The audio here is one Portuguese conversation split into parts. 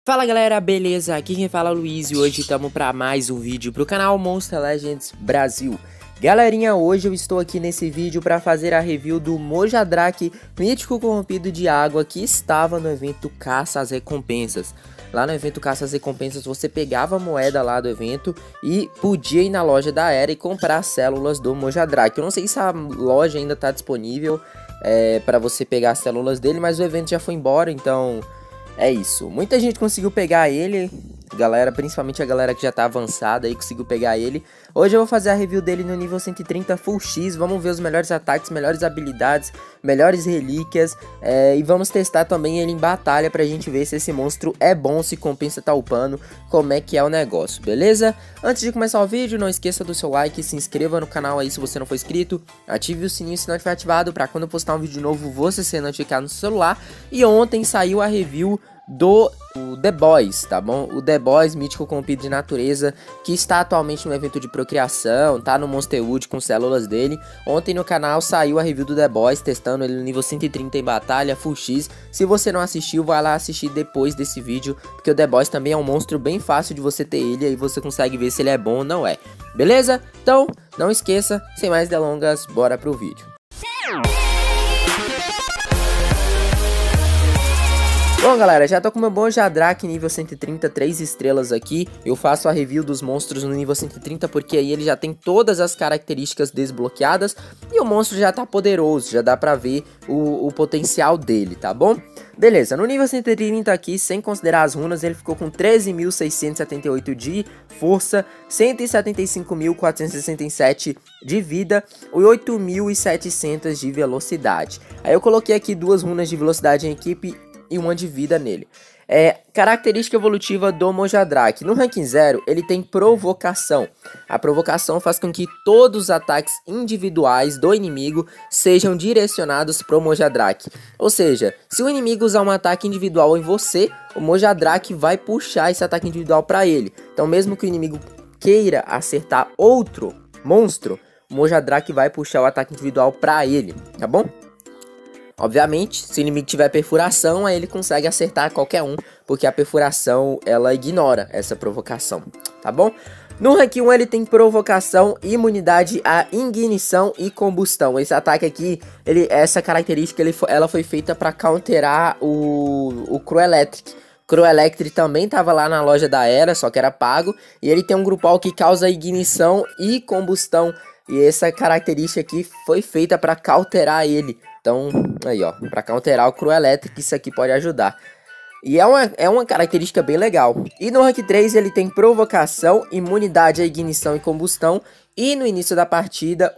Fala galera, beleza? Aqui quem fala é o Luiz e hoje estamos para mais um vídeo pro canal Monster Legends Brasil. Galerinha, hoje eu estou aqui nesse vídeo para fazer a review do Mojadrak Mítico Corrompido de Água que estava no evento Caça às Recompensas. Lá no evento Caça às Recompensas você pegava a moeda lá do evento e podia ir na loja da Era e comprar células do Mojadrak. Eu não sei se a loja ainda está disponível para você pegar as células dele, mas o evento já foi embora, então é isso. Muita gente conseguiu pegar ele, galera, principalmente a galera que já tá avançada aí conseguiu pegar ele. Hoje eu vou fazer a review dele no nível 130 Full X, vamos ver os melhores ataques, melhores habilidades, melhores relíquias e vamos testar também ele em batalha pra gente ver se esse monstro é bom, se compensa tá upando, como é que é o negócio, beleza? Antes de começar o vídeo, não esqueça do seu like, se inscreva no canal aí se você não for inscrito, ative o sininho se não estiver ativado pra quando eu postar um vídeo novo você ser notificado no seu celular. E ontem saiu a review do The Boys, tá bom? O The Boys, mítico corrompido de natureza, que está atualmente no evento de procriação, tá no Monster Wood com células dele. Ontem no canal saiu a review do The Boys, testando ele no nível 130 em batalha, Full X. Se você não assistiu, vai lá assistir depois desse vídeo, porque o The Boys também é um monstro bem fácil de você ter ele, aí você consegue ver se ele é bom ou não é. Beleza? Então, não esqueça, sem mais delongas, bora pro vídeo. Bom galera, já tô com meu Mojadrak nível 130, 3 estrelas aqui. Eu faço a review dos monstros no nível 130 porque aí ele já tem todas as características desbloqueadas e o monstro já tá poderoso, já dá pra ver o potencial dele, tá bom? Beleza, no nível 130 aqui, sem considerar as runas, ele ficou com 13.678 de força, 175.467 de vida e 8.700 de velocidade. Aí eu coloquei aqui duas runas de velocidade em equipe e uma de vida nele. Característica evolutiva do Mojadrak. No ranking 0, ele tem provocação. A provocação faz com que todos os ataques individuais do inimigo sejam direcionados para o Mojadrak. Ou seja, se o inimigo usar um ataque individual em você, o Mojadrak vai puxar esse ataque individual para ele. Então mesmo que o inimigo queira acertar outro monstro, o Mojadrak vai puxar o ataque individual para ele, tá bom? Obviamente, se o inimigo tiver perfuração, aí ele consegue acertar qualquer um, porque a perfuração, ela ignora essa provocação, tá bom? No rank 1 ele tem provocação, imunidade à ignição e combustão. Esse ataque aqui, essa característica, ela foi feita para counterar o Cruelectric. Cruelectric também estava lá na loja da Era, só que era pago. E ele tem um grupal que causa ignição e combustão. E essa característica aqui foi feita para counterar ele. Então, aí ó, para counterar o Cruelectric, isso aqui pode ajudar. E é uma característica bem legal. E no rank 3 ele tem provocação, imunidade à ignição e combustão. E no início da partida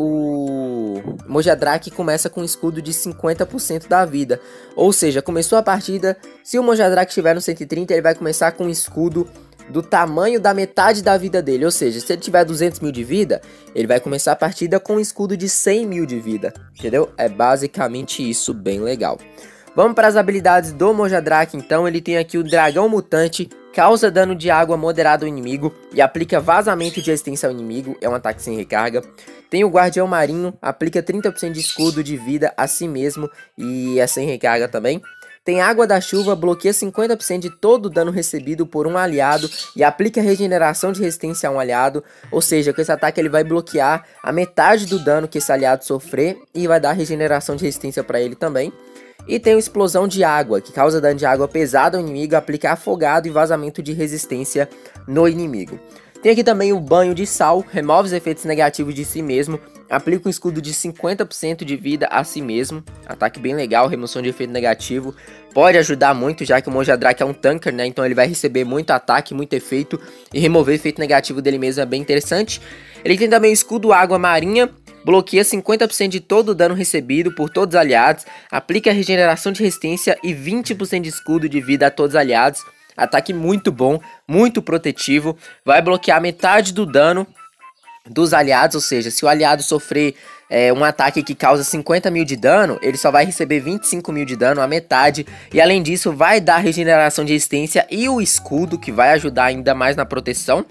o Mojadrak começa com um escudo de 50% da vida. Ou seja, começou a partida, se o Mojadrak estiver no 130 ele vai começar com um escudo do tamanho da metade da vida dele. Ou seja, se ele tiver 200 mil de vida, ele vai começar a partida com um escudo de 100 mil de vida. Entendeu? É basicamente isso, bem legal. Vamos para as habilidades do Mojadrak então. Ele tem aqui o Dragão Mutante, causa dano de água moderado ao inimigo e aplica vazamento de resistência ao inimigo, é um ataque sem recarga. Tem o Guardião Marinho, aplica 30% de escudo de vida a si mesmo e é sem recarga também. Tem Água da Chuva, bloqueia 50% de todo o dano recebido por um aliado e aplica regeneração de resistência a um aliado. Ou seja, com esse ataque ele vai bloquear a metade do dano que esse aliado sofrer e vai dar regeneração de resistência para ele também. E tem o Explosão de Água, que causa dano de água pesado ao inimigo, aplica afogado e vazamento de resistência no inimigo. Tem aqui também o Banho de Sal, remove os efeitos negativos de si mesmo, aplica um escudo de 50% de vida a si mesmo, ataque bem legal, remoção de efeito negativo, pode ajudar muito já que o Mojadrak é um tanker, né, então ele vai receber muito ataque, muito efeito, e remover efeito negativo dele mesmo é bem interessante. Ele tem também o escudo Água Marinha, bloqueia 50% de todo o dano recebido por todos os aliados, aplica regeneração de resistência e 20% de escudo de vida a todos os aliados. Ataque muito bom, muito protetivo, vai bloquear metade do dano dos aliados, ou seja, se o aliado sofrer um ataque que causa 50 mil de dano, ele só vai receber 25 mil de dano, a metade, e além disso vai dar regeneração de resistência e o escudo, que vai ajudar ainda mais na proteção.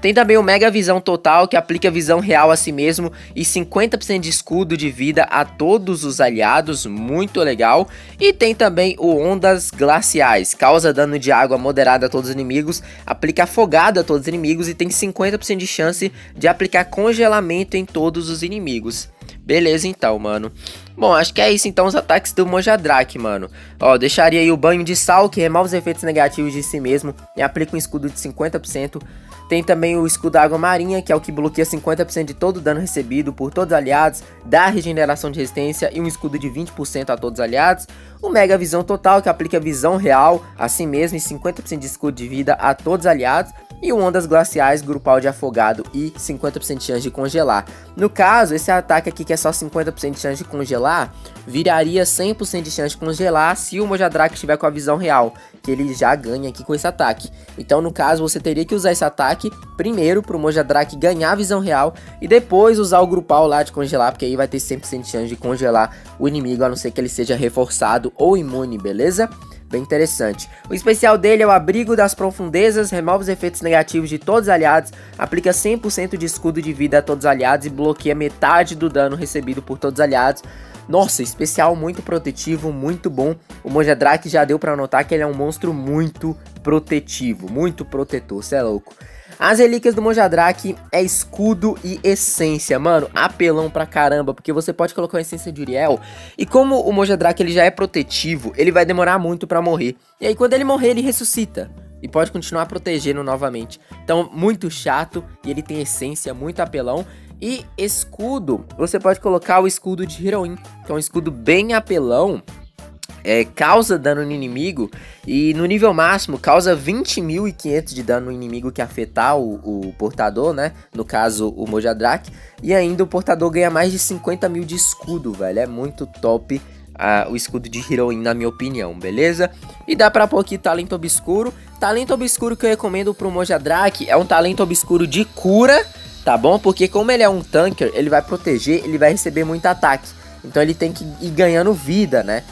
Tem também o Mega Visão Total, que aplica visão real a si mesmo e 50% de escudo de vida a todos os aliados, muito legal. E tem também o Ondas Glaciais, causa dano de água moderado a todos os inimigos, aplica afogado a todos os inimigos e tem 50% de chance de aplicar congelamento em todos os inimigos. Beleza então, mano. Bom, acho que é isso então os ataques do Mojadrak, mano. Ó, deixaria aí o Banho de Sal, que remove os efeitos negativos de si mesmo e aplica um escudo de 50%. Tem também o escudo Água Marinha, que é o que bloqueia 50% de todo o dano recebido por todos os aliados, dá regeneração de resistência e um escudo de 20% a todos os aliados. O Mega Visão Total, que aplica visão real a si mesmo e 50% de escudo de vida a todos os aliados. E o Ondas Glaciais, grupal de afogado e 50% de chance de congelar. No caso, esse ataque aqui que é só 50% de chance de congelar, viraria 100% de chance de congelar se o Mojadrak estiver com a visão real, que ele já ganha aqui com esse ataque. Então, no caso, você teria que usar esse ataque primeiro para o Mojadrak ganhar a visão real e depois usar o grupal lá de congelar, porque aí vai ter 100% de chance de congelar o inimigo, a não ser que ele seja reforçado ou imune, beleza? Bem interessante. O especial dele é o Abrigo das Profundezas, remove os efeitos negativos de todos os aliados, aplica 100% de escudo de vida a todos os aliados e bloqueia metade do dano recebido por todos os aliados. Nossa, especial muito protetivo, muito bom. O Mojadrak já deu pra notar que ele é um monstro muito protetivo, muito protetor, cê é louco. As relíquias do Mojadrak é escudo e essência, mano, apelão pra caramba, porque você pode colocar a essência de Uriel, e como o Mojadrak ele já é protetivo, ele vai demorar muito pra morrer, e aí quando ele morrer ele ressuscita, e pode continuar protegendo novamente, então muito chato, e ele tem essência, muito apelão. E escudo, você pode colocar o escudo de Heroin, que é um escudo bem apelão. Causa dano no inimigo e no nível máximo causa 20.500 de dano no inimigo que afetar o portador, né? No caso o Mojadrak. E ainda o portador ganha mais de 50 mil de escudo, velho. É muito top o escudo de Heroin, na minha opinião, beleza? E dá pra pôr aqui Talento Obscuro. Talento Obscuro que eu recomendo pro Mojadrak é um talento obscuro de cura, tá bom? Porque como ele é um tanker, ele vai proteger, ele vai receber muito ataque. Então ele tem que ir ganhando vida, né?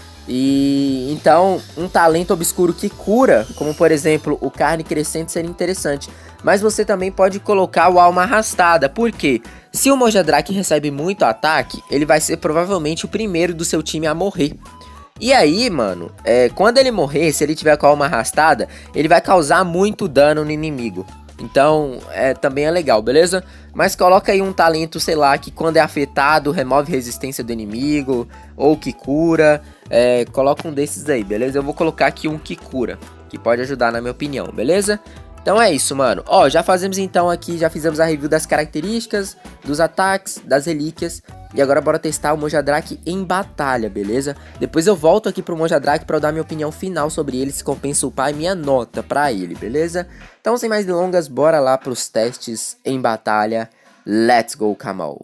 E então um talento obscuro que cura, como por exemplo o Carne Crescente, seria interessante. Mas você também pode colocar o Alma Arrastada, porque se o Mojadrak recebe muito ataque, ele vai ser provavelmente o primeiro do seu time a morrer. E aí, mano, quando ele morrer, se ele tiver com a Alma Arrastada, ele vai causar muito dano no inimigo. Então, também é legal, beleza? Mas coloca aí um talento, sei lá, que quando é afetado, remove resistência do inimigo, ou que cura. Coloca um desses aí, beleza? Eu vou colocar aqui um que cura, que pode ajudar na minha opinião, beleza? Então é isso, mano. Ó, já fazemos então aqui, já fizemos a review das características, dos ataques, das relíquias. E agora bora testar o Mojadrak em batalha, beleza? Depois eu volto aqui pro Mojadrak pra eu dar minha opinião final sobre ele, se compensa upar e minha nota pra ele, beleza? Então sem mais delongas, bora lá pros testes em batalha. Let's go, Camel.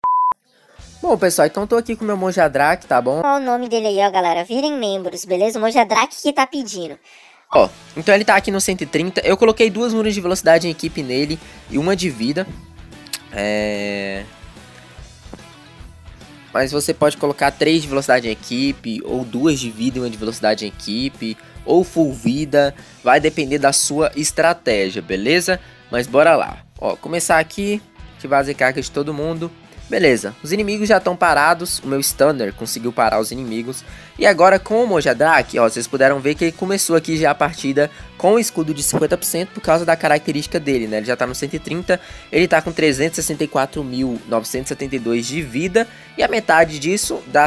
Bom, pessoal, então tô aqui com o meu Mojadrak, tá bom? Qual o nome dele aí, ó, galera? Virem membros, beleza? O Mojadrak que tá pedindo. Ó, então ele tá aqui no 130. Eu coloquei 2 runas de velocidade em equipe nele e uma de vida. Mas você pode colocar 3 de velocidade em equipe, ou 2 de vida e 1 de velocidade em equipe, ou full vida. Vai depender da sua estratégia, beleza? Mas bora lá. Ó, começar aqui, ativar as recargas de todo mundo. Beleza, os inimigos já estão parados, o meu Stunner conseguiu parar os inimigos. E agora com o Mojadrak, ó, vocês puderam ver que ele começou aqui já a partida com o escudo de 50% por causa da característica dele, né? Ele já tá no 130, ele tá com 364.972 de vida e a metade disso dá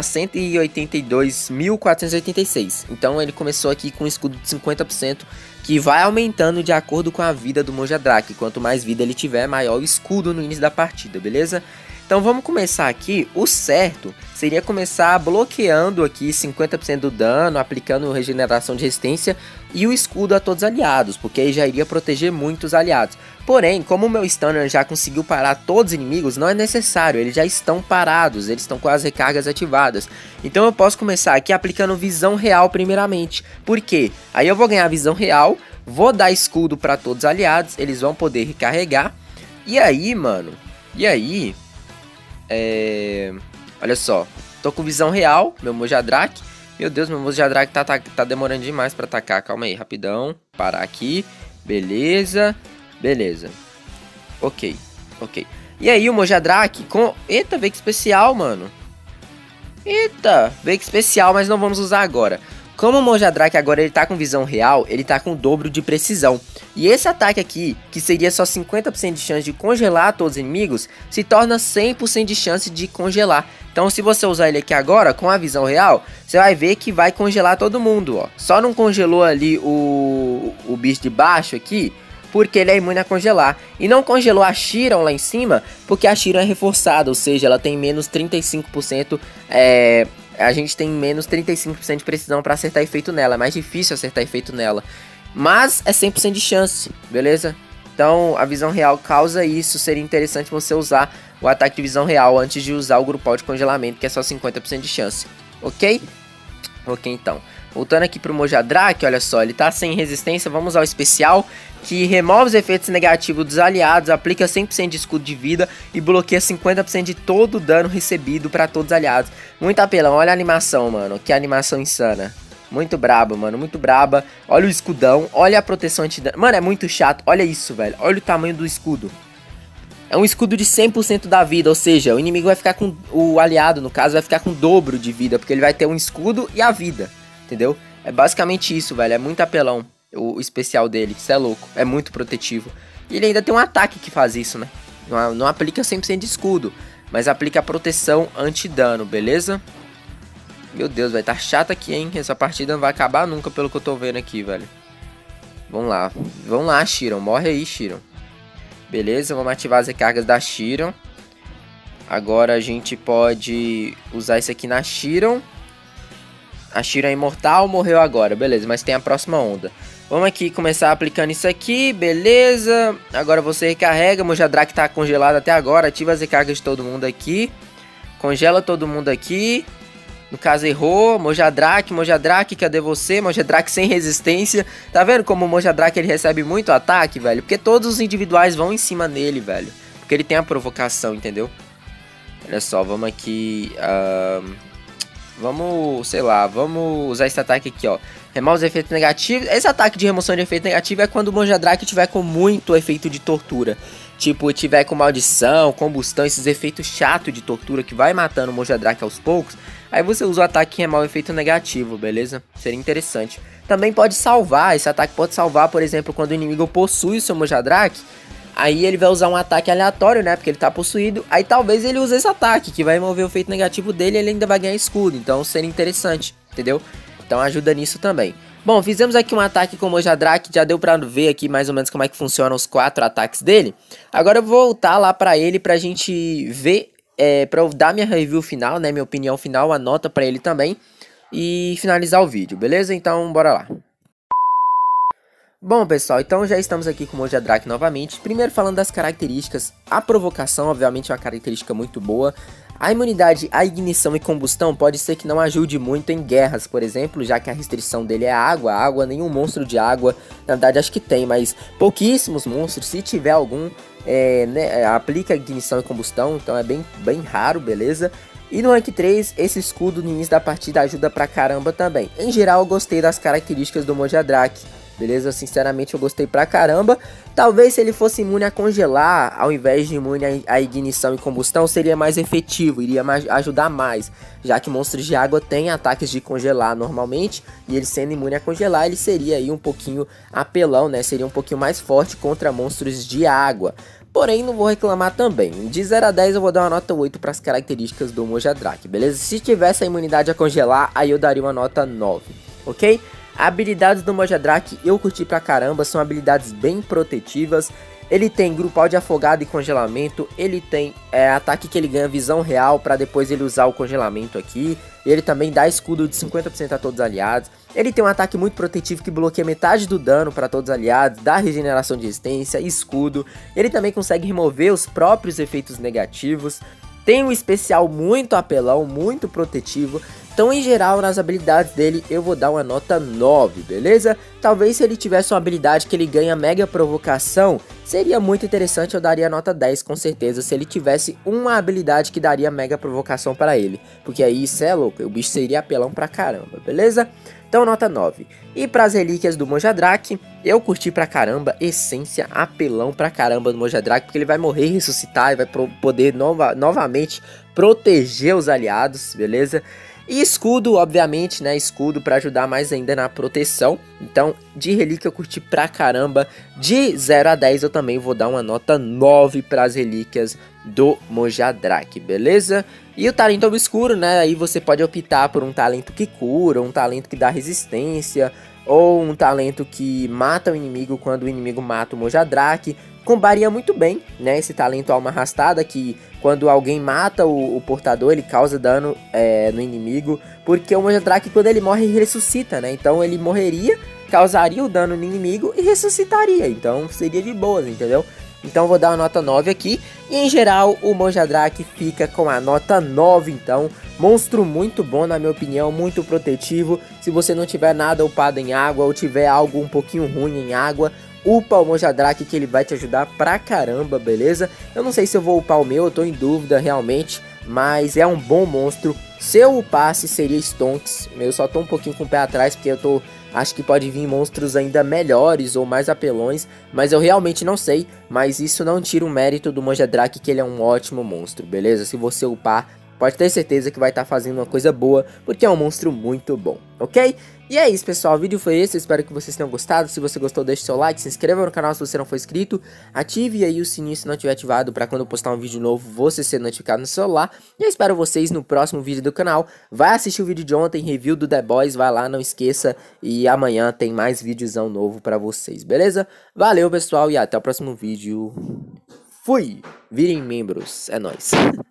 182.486. Então ele começou aqui com um escudo de 50%, que vai aumentando de acordo com a vida do Mojadrak. Quanto mais vida ele tiver, maior o escudo no início da partida, beleza? Então vamos começar aqui, o certo seria começar bloqueando aqui 50% do dano, aplicando regeneração de resistência e o escudo a todos os aliados, porque aí já iria proteger muitos aliados. Porém, como o meu Stunner já conseguiu parar todos os inimigos, não é necessário, eles já estão parados, eles estão com as recargas ativadas. Então eu posso começar aqui aplicando visão real primeiramente, por quê? Aí eu vou ganhar visão real, vou dar escudo para todos os aliados, eles vão poder recarregar, e aí, mano, olha só, tô com visão real, meu Mojadrak. Meu Deus, meu Mojadrak tá demorando demais pra atacar. Calma aí, rapidão. Parar aqui. Beleza. Beleza. Ok, ok. E aí o Mojadrak com... Eita, veio que especial, mano. Eita, veio que especial, mas não vamos usar agora. Como o Mojadrak agora ele tá com visão real, ele tá com o dobro de precisão. E esse ataque aqui, que seria só 50% de chance de congelar todos os inimigos, se torna 100% de chance de congelar. Então se você usar ele aqui agora, com a visão real, você vai ver que vai congelar todo mundo, ó. Só não congelou ali o bicho de baixo aqui, porque ele é imune a congelar. E não congelou a Chiron lá em cima, porque a Chiron é reforçada, ou seja, ela tem menos 35%, a gente tem menos 35% de precisão para acertar efeito nela. É mais difícil acertar efeito nela. Mas é 100% de chance, beleza? Então a visão real causa isso. Seria interessante você usar o ataque de visão real antes de usar o grupal de congelamento, que é só 50% de chance. Ok? Ok, então. Voltando aqui pro Mojadrak, olha só, ele tá sem resistência. Vamos usar o especial, que remove os efeitos negativos dos aliados, aplica 100% de escudo de vida e bloqueia 50% de todo o dano recebido para todos os aliados. Muito apelão, olha a animação, mano, que animação insana. Muito braba, mano, muito braba. Olha o escudão, olha a proteção anti-dano. Mano, é muito chato, olha isso, velho, olha o tamanho do escudo. É um escudo de 100% da vida, ou seja, o inimigo vai ficar com... O aliado, no caso, vai ficar com o dobro de vida, porque ele vai ter um escudo e a vida. Entendeu? É basicamente isso, velho. É muito apelão o especial dele. Isso é louco. É muito protetivo. E ele ainda tem um ataque que faz isso, né? Não aplica 100% de escudo, mas aplica a proteção anti-dano, beleza? Meu Deus, vai tá chato aqui, hein? Essa partida não vai acabar nunca, pelo que eu tô vendo aqui, velho. Vamos lá. Vamos lá, Chiron. Morre aí, Chiron. Beleza, vamos ativar as recargas da Chiron. Agora a gente pode usar isso aqui na Chiron. A Chiron é imortal, morreu agora, beleza, mas tem a próxima onda. Vamos aqui começar aplicando isso aqui, beleza. Agora você recarrega, Mojadrak tá congelado até agora, ativa as recargas de todo mundo aqui. Congela todo mundo aqui. No caso errou, Mojadrak, cadê você? Mojadrak sem resistência. Tá vendo como o Mojadrak ele recebe muito ataque, velho? Porque todos os individuais vão em cima dele, velho. Porque ele tem a provocação, entendeu? Olha só, vamos aqui... Vamos, sei lá, vamos usar esse ataque aqui, ó. Remove os efeitos negativos. Esse ataque de remoção de efeito negativo é quando o Mojadrak tiver com muito efeito de tortura. Tipo, tiver com maldição, combustão, esses efeitos chatos de tortura que vai matando o Mojadrak aos poucos. Aí você usa o ataque que remove o efeito negativo, beleza? Seria interessante. Também pode salvar, esse ataque pode salvar, por exemplo, quando o inimigo possui o seu Mojadrak. Aí ele vai usar um ataque aleatório, né? Porque ele tá possuído. Aí talvez ele use esse ataque, que vai remover o efeito negativo dele e ele ainda vai ganhar escudo. Então seria interessante, entendeu? Então ajuda nisso também. Bom, fizemos aqui um ataque com o Mojadrak. Já deu pra ver aqui mais ou menos como é que funcionam os 4 ataques dele. Agora eu vou voltar lá pra ele pra gente ver... pra eu dar minha review final, né? Minha opinião final, a nota pra ele também. E finalizar o vídeo, beleza? Então bora lá. Bom, pessoal, então já estamos aqui com o Mojadrak novamente. Primeiro falando das características, a provocação obviamente é uma característica muito boa. A imunidade à ignição e combustão pode ser que não ajude muito em guerras, por exemplo, já que a restrição dele é água, nenhum monstro de água, na verdade acho que tem, mas pouquíssimos monstros, se tiver algum, aplica ignição e combustão, então é bem raro, beleza? E no Rank 3, esse escudo no início da partida ajuda pra caramba também. Em geral, eu gostei das características do Mojadrak. Beleza? Sinceramente eu gostei pra caramba. Talvez se ele fosse imune a congelar, ao invés de imune a ignição e combustão, seria mais efetivo, iria ajudar mais. Já que monstros de água têm ataques de congelar normalmente, e ele sendo imune a congelar, ele seria aí um pouquinho apelão, né? Seria um pouquinho mais forte contra monstros de água. Porém, não vou reclamar também. De 0 a 10 eu vou dar uma nota 8 para as características do Mojadrak, beleza? Se tivesse a imunidade a congelar, aí eu daria uma nota 9, ok? Habilidades do Mojadrak eu curti pra caramba, são habilidades bem protetivas. Ele tem grupal de afogado e congelamento, ele tem ataque que ele ganha visão real pra depois ele usar o congelamento aqui. Ele também dá escudo de 50% a todos os aliados. Ele tem um ataque muito protetivo que bloqueia metade do dano para todos os aliados, dá regeneração de resistência, escudo. Ele também consegue remover os próprios efeitos negativos. Tem um especial muito apelão, muito protetivo. Então, em geral, nas habilidades dele, eu vou dar uma nota 9, beleza? Talvez se ele tivesse uma habilidade que ele ganha mega provocação, seria muito interessante, eu daria nota 10 com certeza, se ele tivesse uma habilidade que daria mega provocação para ele. Porque aí, isso é louco, o bicho seria apelão pra caramba, beleza? Então nota 9. E para as relíquias do Mojadraque, eu curti pra caramba, essência, apelão pra caramba do Mojadraque, porque ele vai morrer, ressuscitar e vai poder novamente proteger os aliados, beleza? E escudo, obviamente, né, escudo pra ajudar mais ainda na proteção. Então, de relíquia eu curti pra caramba. De 0 a 10 eu também vou dar uma nota 9 para as relíquias do Mojadraque, beleza? E o talento obscuro, né, aí você pode optar por um talento que cura, um talento que dá resistência, ou um talento que mata o inimigo quando o inimigo mata o Mojadraque. Combaria muito bem, né, esse talento alma arrastada, que quando alguém mata o portador, ele causa dano no inimigo, porque o Mojadraque, quando ele morre, ele ressuscita, né, então ele morreria, causaria o dano no inimigo e ressuscitaria, então seria de boas, entendeu? Então vou dar uma nota 9 aqui, e em geral o Mojadraque fica com a nota 9, então monstro muito bom na minha opinião, muito protetivo. Se você não tiver nada upado em água ou tiver algo um pouquinho ruim em água, upa o Mojadraque que ele vai te ajudar pra caramba, beleza? Eu não sei se eu vou upar o meu, eu tô em dúvida realmente, mas é um bom monstro. Se eu upasse seria Stonks, eu só tô um pouquinho com o pé atrás porque acho que pode vir monstros ainda melhores ou mais apelões, mas eu realmente não sei, mas isso não tira o mérito do Mojadraque que ele é um ótimo monstro, beleza? Se você upar, pode ter certeza que vai estar fazendo uma coisa boa, porque é um monstro muito bom, ok? E é isso, pessoal, o vídeo foi esse, eu espero que vocês tenham gostado. Se você gostou, deixe seu like, se inscreva no canal se você não for inscrito, ative aí o sininho se não tiver ativado para quando eu postar um vídeo novo você ser notificado no celular. E eu espero vocês no próximo vídeo do canal. Vai assistir o vídeo de ontem, review do The Boys, vai lá, não esqueça, e amanhã tem mais videozão novo para vocês, beleza? Valeu, pessoal, e até o próximo vídeo. Fui! Virem membros, é nóis.